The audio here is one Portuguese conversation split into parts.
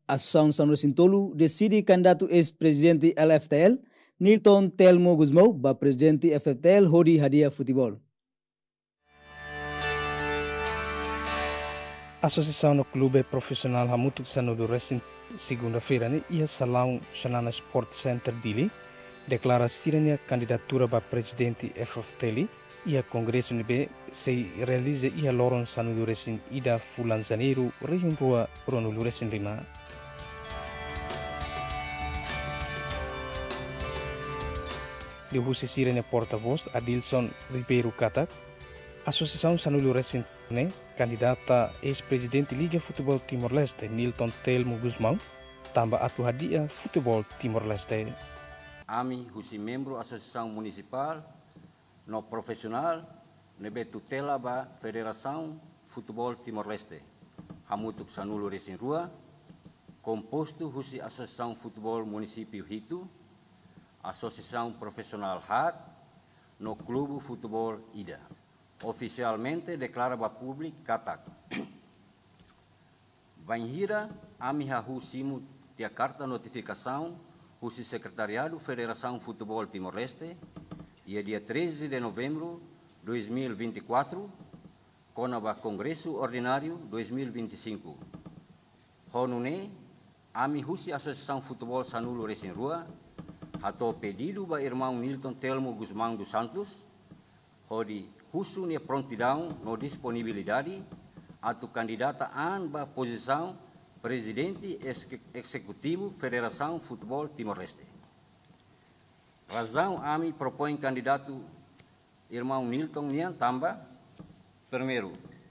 A Associação San Rosintolo decide candidato ex-presidente LFTL, Nilton Telmo Guzmão, para presidente FFTL, Hodi Hadia Futebol. A Associação no Clube Profissional Hamutuk Sanudo Racing, segunda-feira, ia Salão Xanana Sport Center Dili, declara a candidatura para presidente FFTL e a Congresso NB se realiza e a Loron Sanudo Racing ida Fulan Janeiro, Região Rua, Ronulu Racing Lima. De Husisirene porta-voz Adilson Ribeiro Katak, Associação Sanudo Racing, candidata ex-presidente Liga Futebol Timor-Leste Nilton Telmo Guzmão, também atuadia Futebol Timor-Leste. Ami husi membro Associação Municipal no profissional nebe tutela ba Federação Futebol Timor-Leste, Hamutuk Sanulo Racing Rua, composto husi Associação Futebol Município Hitu, Associação Profissional HAT, no Clube Futebol Ida. Oficialmente declara ba público Katak. Banhira ami hahu simu tia carta notificação husi Secretariado Federação Futebol Timor-Leste e dia 13 de novembro de 2024 com o Congresso Ordinário 2025. Honune ami husi Associação Futebol Sanulo Racing Rua atau pedido ba irmão Nilton Telmo Guzmão dos Santos, hodi husunya prontidão no disponibilidade atau candidata an ba posição presidente executivo Federação Futebol Timor-Leste. Razão ami propõe candidato irmão Nilton nian tamba, primeiro,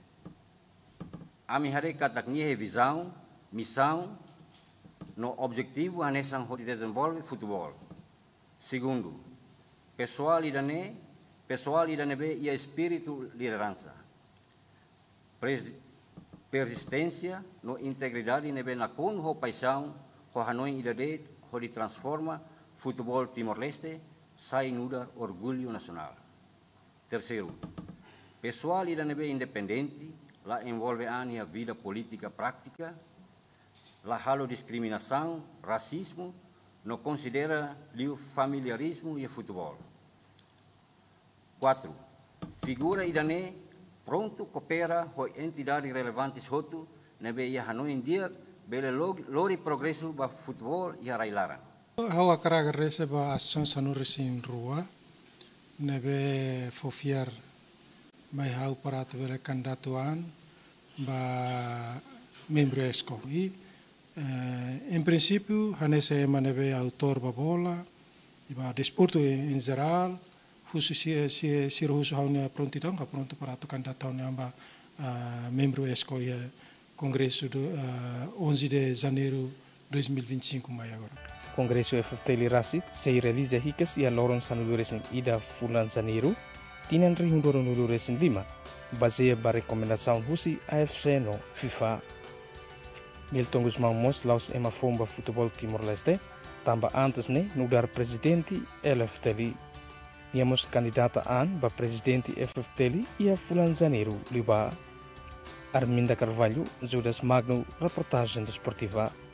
ami hare kataknya revisão, missão, no objetivo anesan hodi desenvolve futebol. Segundo, pessoal idane be e espírito liderança. Persistência no integridade nebe na con ho paixão ho hanoi idade ho di transforma futebol Timor-Leste sai nuda orgulho nacional. Terceiro, pessoal idane be independente la envolve a vida política prática, la halo discriminação, racismo, no considera o familiarismo e o futebol. 4. Figura idane pronto coopera com entidades relevantes hotu nebe ia hanoi india bele lori progresso ba futebol e arailaran. Hawa karaga rese ba Associação Sanudo Racing Rua nebe fofiar mai hau para bele candidatuan ba membro esco e em princípio hanese manebe autor ba bola e ba desporto em geral husu si husu haunia prontidão ka pronto para tu candidato amba membro esco e congresso do 11 de janeiro 2025 mai agora. Congresso FFTL Racing se realiza hicas e a Loron Sanudo Racing ida Fulan Janeiro, tienen Região Ronulu Racing Lima, baseia ba recomendação husi AFC no FIFA. Nilton Guzmão mos laus ema fomba futebol Timor-Leste, tamba antes no dar presidente LFTL. Niamos candidata an ba presidente FFTL e a Fulan Janeiro liba. Arminda Carvalho, Judas Magno, reportagem desportiva.